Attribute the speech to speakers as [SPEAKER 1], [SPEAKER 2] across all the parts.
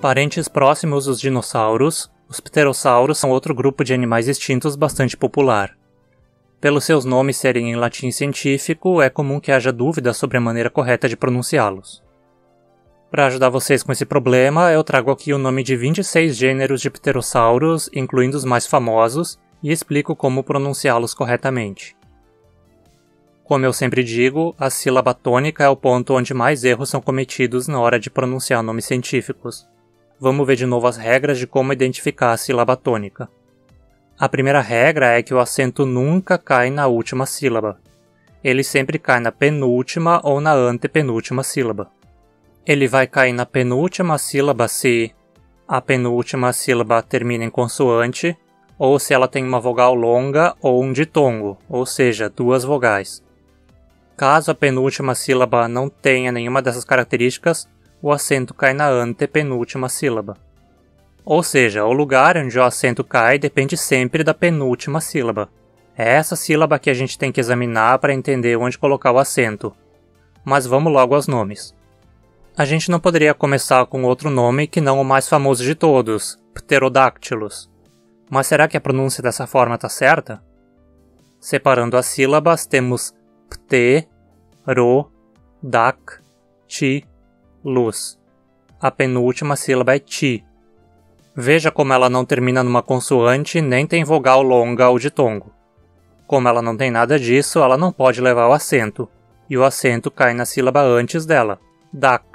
[SPEAKER 1] Parentes próximos dos dinossauros, os pterossauros são outro grupo de animais extintos bastante popular. Pelos seus nomes serem em latim científico, é comum que haja dúvidas sobre a maneira correta de pronunciá-los. Para ajudar vocês com esse problema, eu trago aqui o nome de 26 gêneros de pterossauros, incluindo os mais famosos, e explico como pronunciá-los corretamente. Como eu sempre digo, a sílaba tônica é o ponto onde mais erros são cometidos na hora de pronunciar nomes científicos. Vamos ver de novo as regras de como identificar a sílaba tônica. A primeira regra é que o acento nunca cai na última sílaba. Ele sempre cai na penúltima ou na antepenúltima sílaba. Ele vai cair na penúltima sílaba se a penúltima sílaba termina em consoante, ou se ela tem uma vogal longa ou um ditongo, ou seja, duas vogais. Caso a penúltima sílaba não tenha nenhuma dessas características, o acento cai na antepenúltima sílaba. Ou seja, o lugar onde o acento cai depende sempre da penúltima sílaba. É essa sílaba que a gente tem que examinar para entender onde colocar o acento. Mas vamos logo aos nomes. A gente não poderia começar com outro nome que não o mais famoso de todos, Pterodactylus. Mas será que a pronúncia dessa forma está certa? Separando as sílabas, temos pte, ro, dac, ti, luz. A penúltima sílaba é ti. Veja como ela não termina numa consoante nem tem vogal longa ou ditongo. Como ela não tem nada disso, ela não pode levar o acento, e o acento cai na sílaba antes dela, dac.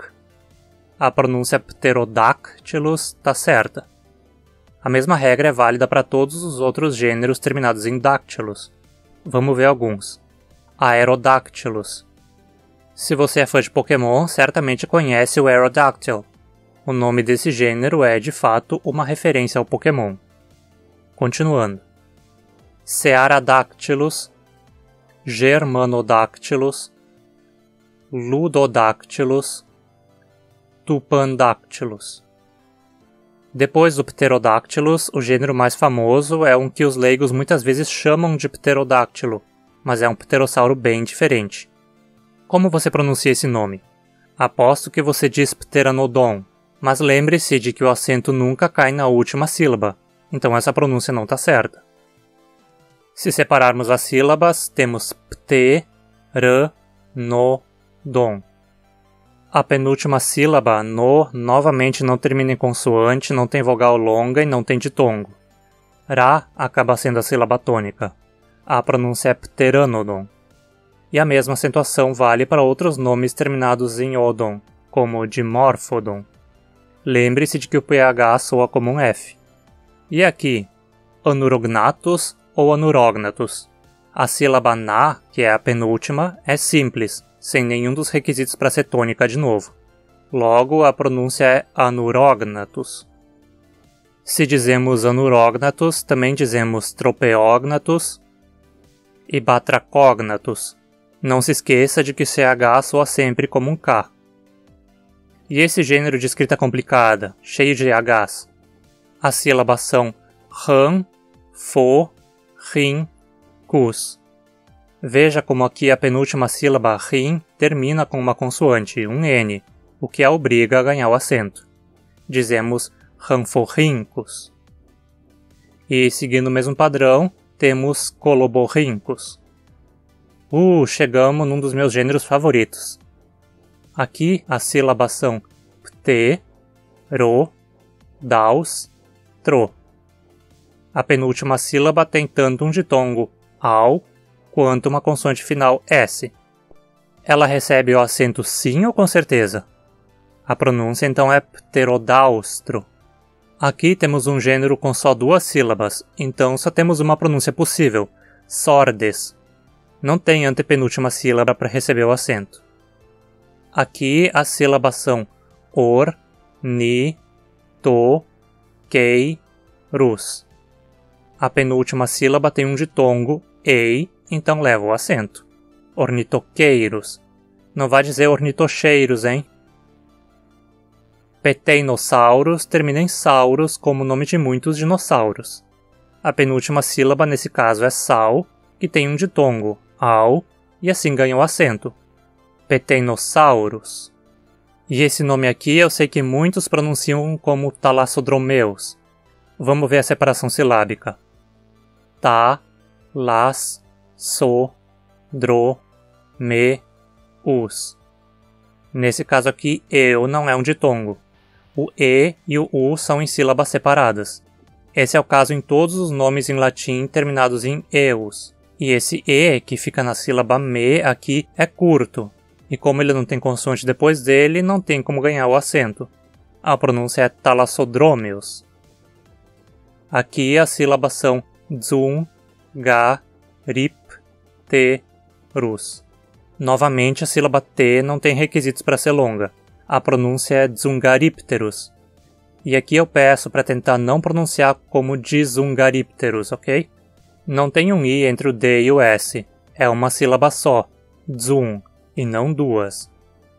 [SPEAKER 1] A pronúncia Pterodactylus está certa. A mesma regra é válida para todos os outros gêneros terminados em dactylus. Vamos ver alguns. Aerodactylus. Se você é fã de Pokémon, certamente conhece o Aerodactyl. O nome desse gênero é, de fato, uma referência ao Pokémon. Continuando. Cearadactylus, Germanodactylus, Ludodactylus, Tupandactylus. Depois do Pterodactylus, o gênero mais famoso é um que os leigos muitas vezes chamam de pterodáctilo, mas é um pterossauro bem diferente. Como você pronuncia esse nome? Aposto que você diz Pteranodon, mas lembre-se de que o acento nunca cai na última sílaba, então essa pronúncia não está certa. Se separarmos as sílabas, temos pte, r, no, dom. A penúltima sílaba, no, novamente não termina em consoante, não tem vogal longa e não tem ditongo. Ra acaba sendo a sílaba tônica. A pronúncia é pteranodon. E a mesma acentuação vale para outros nomes terminados em odon, como dimorphodon. Lembre-se de que o PH soa como um F. E aqui, anurognatus ou anurognatus. A sílaba na, que é a penúltima, é simples, sem nenhum dos requisitos para ser tônica de novo. Logo, a pronúncia é anurognatus. Se dizemos anurognatus, também dizemos tropeognatus e batracognatus. Não se esqueça de que CH soa sempre como um K. E esse gênero de escrita complicada, cheio de Hs? As sílabas são ran, fo, rin, cus. Veja como aqui a penúltima sílaba rin termina com uma consoante, um N, o que a obriga a ganhar o acento. Dizemos ranforrincus. E seguindo o mesmo padrão, temos coloborrincus. Chegamos num dos meus gêneros favoritos. Aqui as sílabas são pte, ro, daus, tro. A penúltima sílaba tem tanto um ditongo ao quanto uma consoante final S. Ela recebe o acento sim ou com certeza? A pronúncia então é pterodaustro. Aqui temos um gênero com só duas sílabas, então só temos uma pronúncia possível, sordes. Não tem antepenúltima sílaba para receber o acento. Aqui as sílabas são or, ni, to, kei, rus. A penúltima sílaba tem um ditongo, ei, então leva o acento. Ornitoqueiros. Não vai dizer ornitocheiros, hein? Peteinossauros termina em sauros como o nome de muitos dinossauros. A penúltima sílaba nesse caso é sal, que tem um ditongo, ao, e assim ganha o acento. Peteinossauros. E esse nome aqui eu sei que muitos pronunciam como Thalassodromeus. Vamos ver a separação silábica. Ta, las, so, dro, me, us. Nesse caso aqui, eu não é um ditongo. O e e o u são em sílabas separadas. Esse é o caso em todos os nomes em latim terminados em eus. E esse e, que fica na sílaba me aqui, é curto. E como ele não tem consoante depois dele, não tem como ganhar o acento. A pronúncia é Thalassodromeus. Aqui as sílabas são dzum, ga, rip, te, rus. Novamente, a sílaba T não tem requisitos para ser longa. A pronúncia é Dzungaripterus. E aqui eu peço para tentar não pronunciar como Dzungaripterus, ok? Não tem um I entre o D e o S. É uma sílaba só, Dzun, e não duas.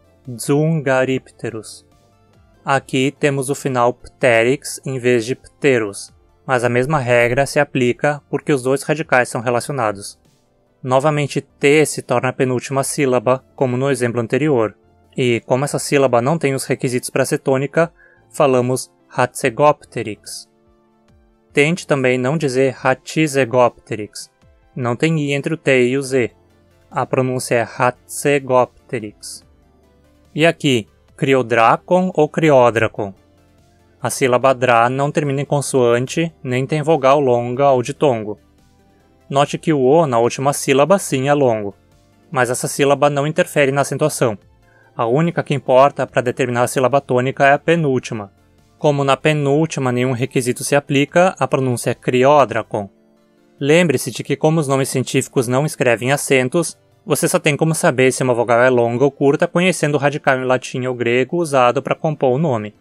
[SPEAKER 1] Dzungaripterus. Aqui temos o final pterix em vez de pterus, mas a mesma regra se aplica porque os dois radicais são relacionados. Novamente T se torna a penúltima sílaba, como no exemplo anterior. E como essa sílaba não tem os requisitos para ser tônica, falamos Hatzegopteryx. Tente também não dizer Hatzegopteryx. Não tem I entre o T e o Z. A pronúncia é Hatzegopteryx. E aqui, Criodrakon ou Criódracon? A sílaba dra não termina em consoante, nem tem vogal longa ou ditongo. Note que o O na última sílaba sim é longo, mas essa sílaba não interfere na acentuação. A única que importa para determinar a sílaba tônica é a penúltima. Como na penúltima nenhum requisito se aplica, a pronúncia é Criódracon. Lembre-se de que como os nomes científicos não escrevem acentos, você só tem como saber se uma vogal é longa ou curta conhecendo o radical em latim ou grego usado para compor o nome.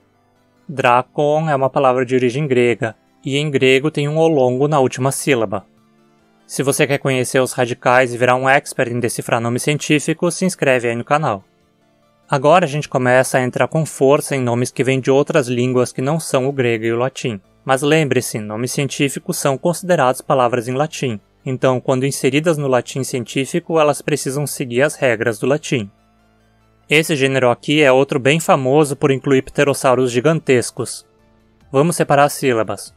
[SPEAKER 1] Dracon é uma palavra de origem grega, e em grego tem um O longo na última sílaba. Se você quer conhecer os radicais e virar um expert em decifrar nomes científicos, se inscreve aí no canal. Agora a gente começa a entrar com força em nomes que vêm de outras línguas que não são o grego e o latim. Mas lembre-se, nomes científicos são considerados palavras em latim. Então, quando inseridas no latim científico, elas precisam seguir as regras do latim. Esse gênero aqui é outro bem famoso por incluir pterossauros gigantescos. Vamos separar as sílabas.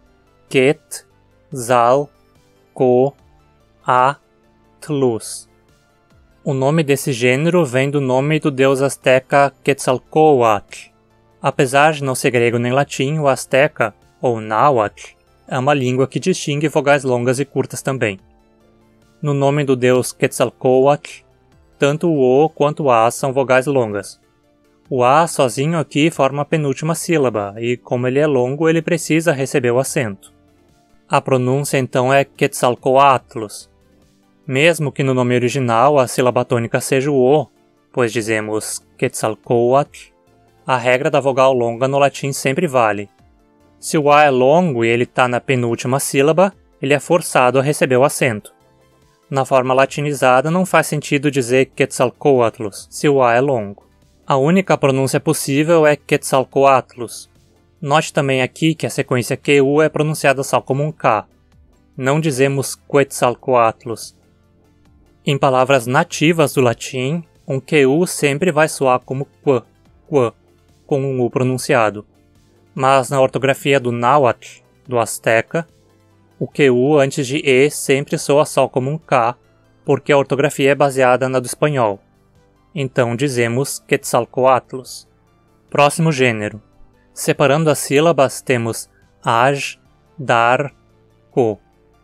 [SPEAKER 1] Ket, zal, ko, a, tlus. O nome desse gênero vem do nome do deus asteca Quetzalcóatl. Apesar de não ser grego nem latim, o asteca, ou náhuatl, é uma língua que distingue vogais longas e curtas também. No nome do deus Quetzalcóatl, tanto o O quanto o A são vogais longas. O A sozinho aqui forma a penúltima sílaba, e como ele é longo, ele precisa receber o acento. A pronúncia então é Quetzalcoatlus. Mesmo que no nome original a sílaba tônica seja o O, pois dizemos Quetzalcóatl, a regra da vogal longa no latim sempre vale. Se o A é longo e ele está na penúltima sílaba, ele é forçado a receber o acento. Na forma latinizada não faz sentido dizer Quetzalcoatlus se o A é longo. A única pronúncia possível é Quetzalcoatlus. Note também aqui que a sequência QU é pronunciada só como um K. Não dizemos Quetzalcoatlus. Em palavras nativas do latim, um QU sempre vai soar como qu, com um U pronunciado. Mas na ortografia do náhuatl, do asteca, o QU antes de E sempre soa só como um K, porque a ortografia é baseada na do espanhol. Então dizemos Quetzalcoatlus. Próximo gênero. Separando as sílabas temos aj, dar, ko.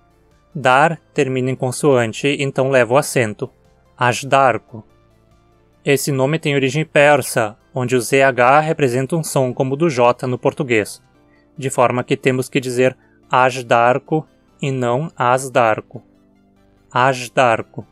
[SPEAKER 1] Dar termina em consoante, então leva o acento. Ajdarco. Esse nome tem origem persa, onde o ZH representa um som como o do J no português, de forma que temos que dizer Ajdarco e não Asdarco. Ajdarco.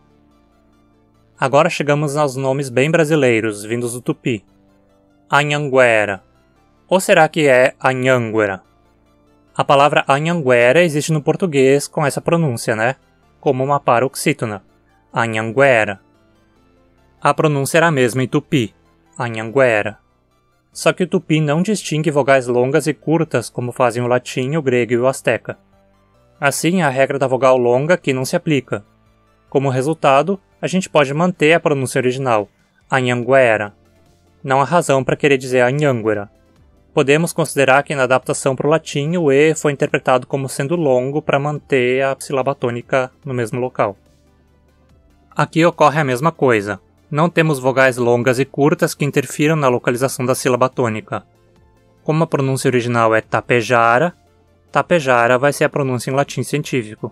[SPEAKER 1] Agora chegamos aos nomes bem brasileiros, vindos do Tupi. Anhanguera. Ou será que é Anhanguera? A palavra Anhanguera existe no português com essa pronúncia, né? Como uma paroxítona. Anhanguera. A pronúncia era a mesma em Tupi. Anhanguera. Só que o Tupi não distingue vogais longas e curtas como fazem o latim, o grego e o asteca. Assim, a regra da vogal longa aqui não se aplica. Como resultado, a gente pode manter a pronúncia original, Anhanguera. Não há razão para querer dizer Anhanguera. Podemos considerar que na adaptação para o latim o E foi interpretado como sendo longo para manter a sílaba tônica no mesmo local. Aqui ocorre a mesma coisa. Não temos vogais longas e curtas que interfiram na localização da sílaba tônica. Como a pronúncia original é tapejara, tapejara vai ser a pronúncia em latim científico.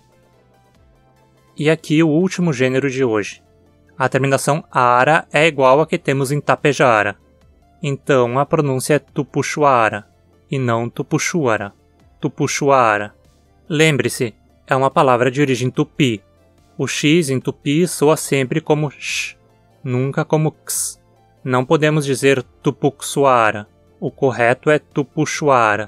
[SPEAKER 1] E aqui o último gênero de hoje. A terminação ara é igual a que temos em tapejara. Então a pronúncia é tupuxuara, e não tupuxuara. Tupuxuara. Lembre-se, é uma palavra de origem tupi. O X em tupi soa sempre como sh, nunca como x. Não podemos dizer tupuxuara. O correto é tupuxuara.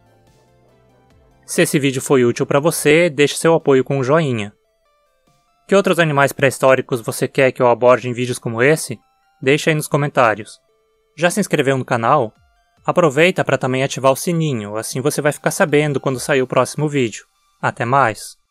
[SPEAKER 1] Se esse vídeo foi útil para você, deixe seu apoio com um joinha. Que outros animais pré-históricos você quer que eu aborde em vídeos como esse? Deixe aí nos comentários. Já se inscreveu no canal? Aproveita para também ativar o sininho, assim você vai ficar sabendo quando sair o próximo vídeo. Até mais!